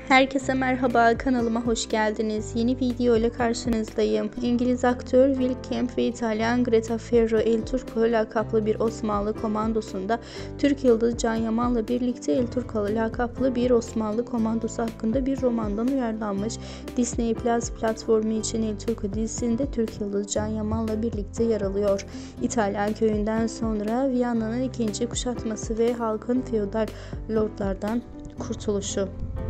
Herkese merhaba, kanalıma hoş geldiniz. Yeni video ile karşınızdayım. İngiliz aktör Will Kemp ve İtalyan Greta Ferro El Turco lakaplı bir Osmanlı komandosunda Türk yıldız Can Yaman'la birlikte El Turco lakaplı bir Osmanlı komandosu hakkında bir romandan uyarlanmış. Disney Plus platformu için El Turco dizisinde Türk yıldız Can Yaman'la birlikte yer alıyor. İtalyan köyünden sonra Viyana'nın ikinci kuşatması ve halkın feodal lordlardan kurtuluşu.